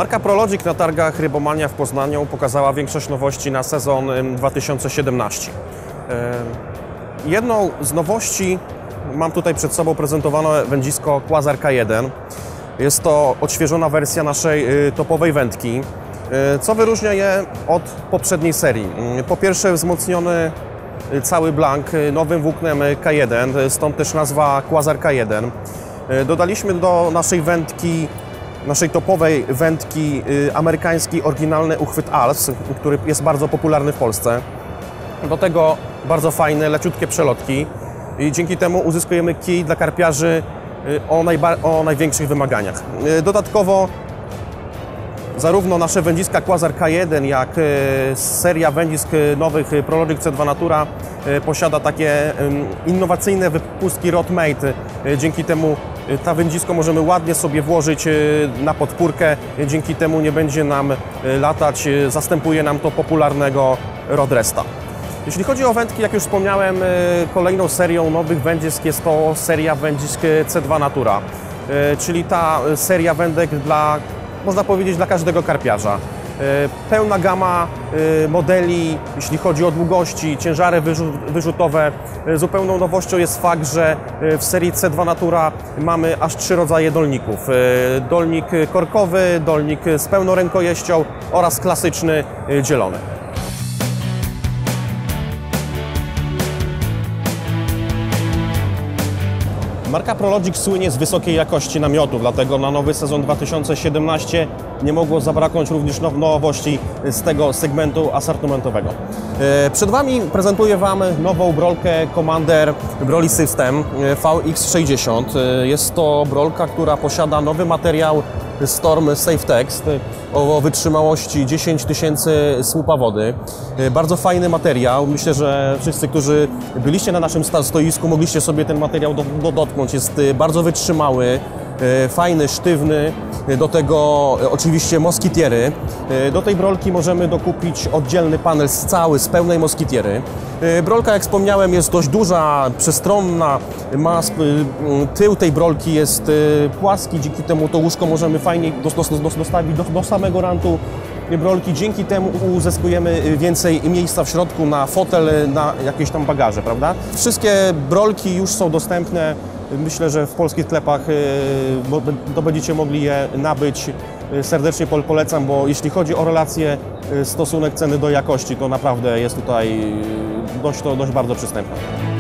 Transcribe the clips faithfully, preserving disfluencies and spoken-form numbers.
Marka ProLogic na targach Rybomania w Poznaniu pokazała większość nowości na sezon dwa tysiące siedemnasty. Jedną z nowości, mam tutaj przed sobą prezentowane wędzisko Quasar K jeden. Jest to odświeżona wersja naszej topowej wędki, co wyróżnia je od poprzedniej serii. Po pierwsze wzmocniony cały blank nowym włóknem K jeden, stąd też nazwa Quasar K jeden. Dodaliśmy do naszej wędki, naszej topowej wędki amerykański oryginalny uchwyt A L S, który jest bardzo popularny w Polsce. Do tego bardzo fajne, leciutkie przelotki i dzięki temu uzyskujemy kij dla karpiarzy o, o największych wymaganiach. Dodatkowo zarówno nasze wędziska Quasar K jeden, jak seria wędzisk nowych ProLogic C dwa Natura posiada takie innowacyjne wypustki Rod-Mate. Dzięki temu ta wędzisko możemy ładnie sobie włożyć na podpórkę, dzięki temu nie będzie nam latać, zastępuje nam to popularnego Rodresta. Jeśli chodzi o wędki, jak już wspomniałem, kolejną serią nowych wędzisk jest to seria wędzisk C dwa Natura, czyli ta seria wędek dla, można powiedzieć, dla każdego karpiarza. Pełna gama modeli, jeśli chodzi o długości, ciężary wyrzutowe. Zupełną nowością jest fakt, że w serii C dwa Natura mamy aż trzy rodzaje dolników. Dolnik korkowy, dolnik z pełną rękojeścią oraz klasyczny dzielony. Marka ProLogic słynie z wysokiej jakości namiotów, dlatego na nowy sezon dwa tysiące siedemnasty nie mogło zabraknąć również nowości z tego segmentu asortymentowego. Przed Wami prezentuję Wam nową brolkę Commander Broiler System V X sześćdziesiąt. Jest to brolka, która posiada nowy materiał Storm Safe Text o wytrzymałości dziesięć tysięcy słupa wody. Bardzo fajny materiał. Myślę, że wszyscy, którzy byliście na naszym stoisku, mogliście sobie ten materiał do, do dotknąć. Jest bardzo wytrzymały, fajny, sztywny. Do tego oczywiście moskitiery. Do tej brolki możemy dokupić oddzielny panel z cały, z pełnej moskitiery. Brolka, jak wspomniałem, jest dość duża, przestronna. Ma, tył tej brolki jest płaski, dzięki temu to łóżko możemy fajnie dostawić do, do samego rantu brolki. Dzięki temu uzyskujemy więcej miejsca w środku na fotel, na jakieś tam bagaże, prawda? Wszystkie brolki już są dostępne. Myślę, że w polskich sklepach to będziecie mogli je nabyć. Serdecznie polecam, bo jeśli chodzi o relację stosunek ceny do jakości, to naprawdę jest tutaj dość, to dość bardzo przystępne.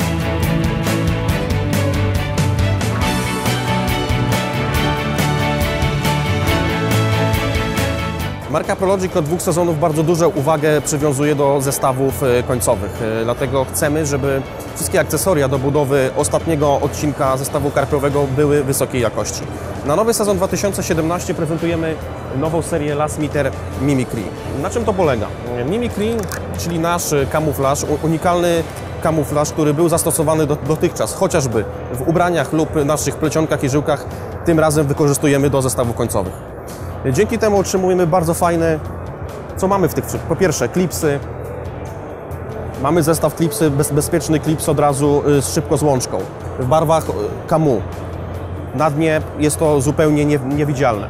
Marka ProLogic od dwóch sezonów bardzo dużą uwagę przywiązuje do zestawów końcowych, dlatego chcemy, żeby wszystkie akcesoria do budowy ostatniego odcinka zestawu karpiowego były wysokiej jakości. Na nowy sezon dwa tysiące siedemnasty prezentujemy nową serię Lasmeter Mimicry. Na czym to polega? Mimicry, czyli nasz kamuflaż, unikalny kamuflaż, który był zastosowany do, dotychczas, chociażby w ubraniach lub naszych plecionkach i żyłkach, tym razem wykorzystujemy do zestawów końcowych. Dzięki temu otrzymujemy bardzo fajne, co mamy w tych, po pierwsze klipsy, mamy zestaw klipsy, bez, bezpieczny klips od razu z szybko z łączką, w barwach Camus. Na dnie jest to zupełnie nie, niewidzialne.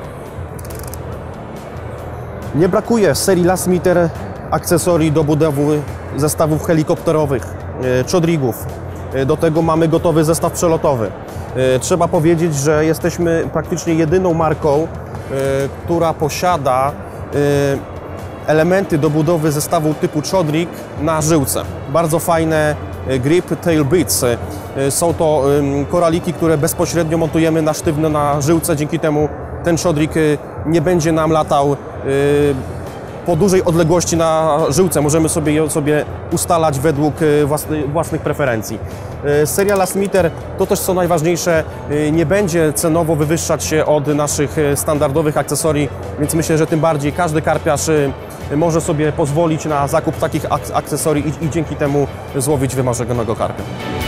Nie brakuje w serii Lasmeter akcesorii do budowy zestawów helikopterowych, chodrigów. Do tego mamy gotowy zestaw przelotowy. Trzeba powiedzieć, że jesteśmy praktycznie jedyną marką, która posiada elementy do budowy zestawu typu chodrig na żyłce. Bardzo fajne grip tail bits. Są to koraliki, które bezpośrednio montujemy na sztywno na żyłce. Dzięki temu ten chodrig nie będzie nam latał po dużej odległości na żyłce. Możemy sobie ją sobie ustalać według własnych, własnych preferencji. Seria Lasmeter, to też co najważniejsze, nie będzie cenowo wywyższać się od naszych standardowych akcesorii, więc myślę, że tym bardziej każdy karpiarz może sobie pozwolić na zakup takich akcesorii i, i dzięki temu złowić wymarzonego karpia.